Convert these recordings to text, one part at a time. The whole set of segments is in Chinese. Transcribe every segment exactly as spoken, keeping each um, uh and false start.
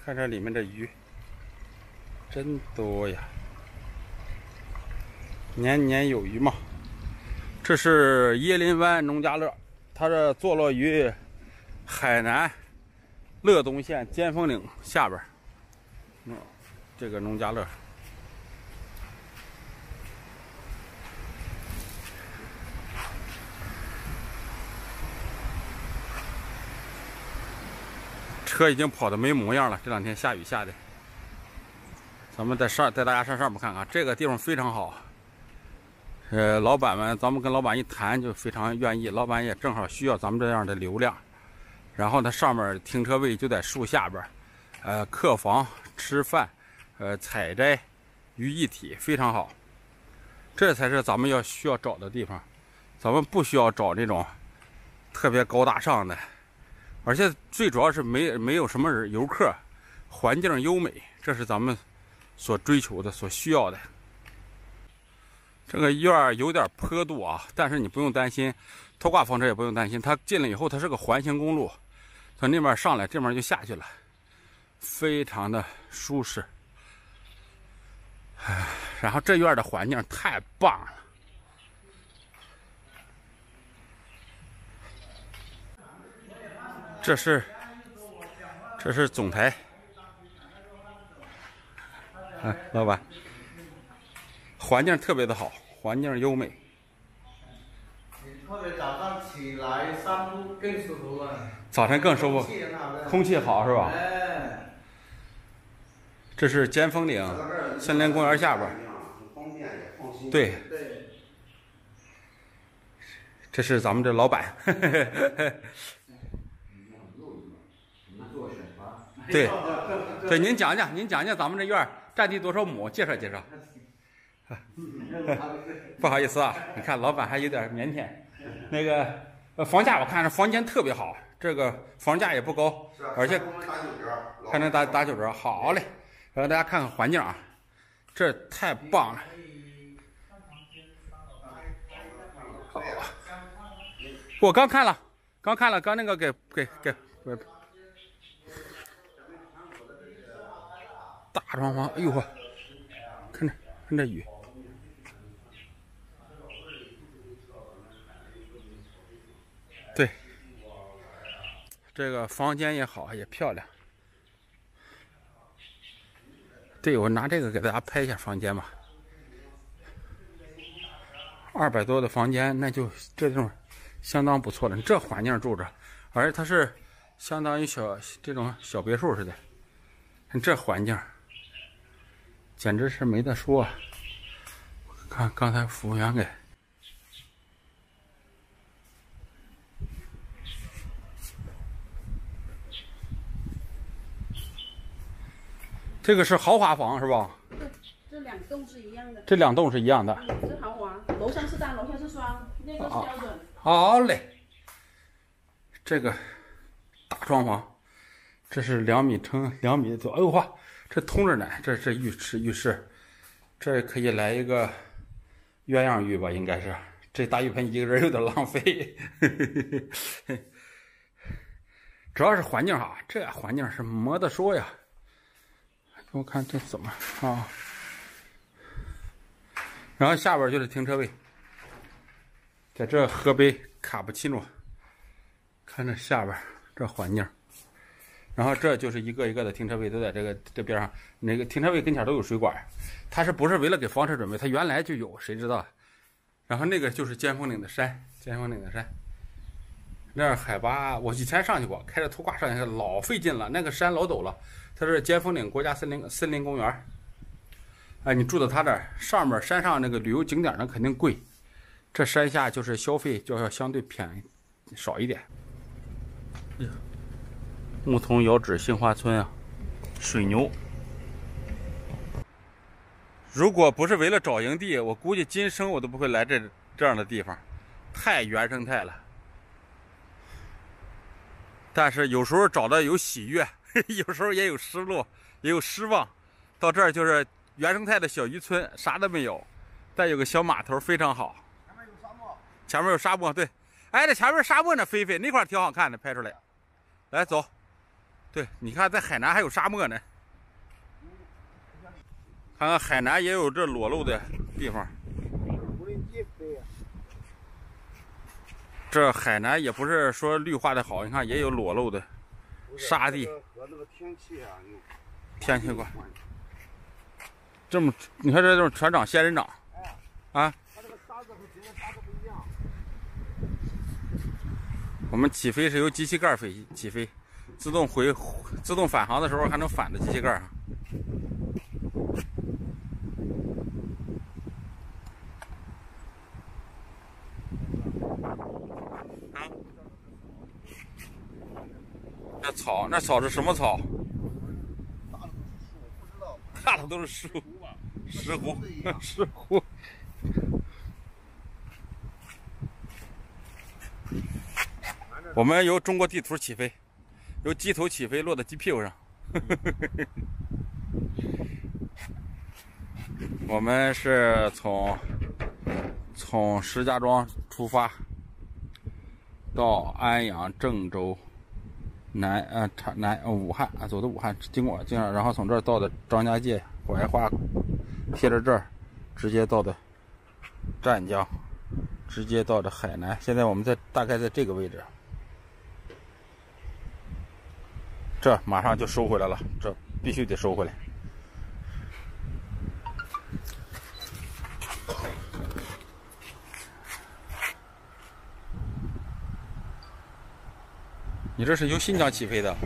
看这里面的鱼，真多呀！年年有余嘛。这是椰林湾农家乐，它这坐落于海南乐东县尖峰岭下边。嗯，这个农家乐。 车已经跑得没模样了，这两天下雨下的。咱们再上带大家上上面看看，这个地方非常好。呃，老板们，咱们跟老板一谈就非常愿意，老板也正好需要咱们这样的流量。然后它上面停车位就在树下边，呃，客房、吃饭、呃，采摘于一体，非常好。这才是咱们要需要找的地方，咱们不需要找这种特别高大上的。 而且最主要是没没有什么人游客，环境优美，这是咱们所追求的、所需要的。这个院儿有点坡度啊，但是你不用担心，拖挂房车也不用担心。它进来以后，它是个环形公路，从那边上来，这边就下去了，非常的舒适。唉，然后这院的环境太棒了。 这是，这是总台。哎，老板，环境特别的好，环境优美。 特别早上起来散步更舒服了。 早晨更舒服，空气好是吧？ 哎。 这是尖峰岭森林公园下边。对。 对。 这是咱们这老板。对，对，您讲讲，您讲讲咱们这院占地多少亩？介绍介绍。不好意思啊，你看老板还有点腼腆。那个呃，房价我看着房间特别好，这个房价也不高，而且还能打打九折。好嘞，让大家看看环境啊，这太棒了。我刚看了，刚看了，刚那个给给给给。 大装潢，哎呦呵，看这看这雨，对，这个房间也好，也漂亮。对，我拿这个给大家拍一下房间吧。二百多的房间，那就这种相当不错了。这环境住着，而且它是相当于小这种小别墅似的。看这环境。 简直是没得说啊！看刚才服务员给这个是豪华房是吧？ 这这两栋是一样的。 这两栋是一样的。 嗯，这豪华，楼上是单，楼下是双，那个是标准。啊、 好嘞。这个大装潢，这是两米乘两米多，哎呦哇！ 这通着呢，这是浴室，浴室，这可以来一个鸳鸯浴吧，应该是。这大浴盆一个人有点浪费，主要是环境好，这环境是没得说呀。我看这怎么啊？然后下边就是停车位，在这喝杯卡布奇诺，看这下边这环境。 然后这就是一个一个的停车位，都在这个这边上。那个停车位跟前都有水管，它是不是为了给房车准备？它原来就有，谁知道？然后那个就是尖峰岭的山，尖峰岭的山，那儿海拔我以前上去过，开着拖挂上去老费劲了，那个山老陡了。它是尖峰岭国家森林森林公园。哎，你住到它这儿，上面山上那个旅游景点呢肯定贵，这山下就是消费就要相对便宜少一点。哎呀。 牧童遥指杏花村啊，水牛。如果不是为了找营地，我估计今生我都不会来这这样的地方，太原生态了。但是有时候找的有喜悦，有时候也有失落，也有失望。到这儿就是原生态的小渔村，啥都没有，但有个小码头非常好。 前面有沙漠。 前面有沙漠，对。哎，这前面沙漠呢，飞飞那块挺好看的，拍出来。来走。 对，你看在海南还有沙漠呢。看看海南也有这裸露的地方。这海南也不是说绿化的好，你看也有裸露的沙地。 和那个天气啊， 天气关。这么，你看这种全长仙人掌。啊。 它这个沙子和别的沙子不一样。 我们起飞是由机器盖飞起飞，自动回自动返航的时候还能反着机器盖上。啊，那草，那草是什么草？大的都是树，石斛，石斛。我们由中国地图起飞，由机头起飞，落到机屁股上。我们是从从石家庄出发，到安阳、郑州、南呃长南呃武汉啊，走的武汉，经过经然后从这儿到的张家界、怀化，贴着这儿，直接到的湛江，直接到的海南。现在我们在大概在这个位置。这马上就收回来了，这必须得收回来。你这是由新疆起飞的。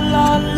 啦